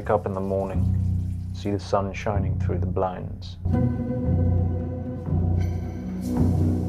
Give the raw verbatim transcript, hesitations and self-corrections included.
wake up in the morning, see the sun shining through the blinds.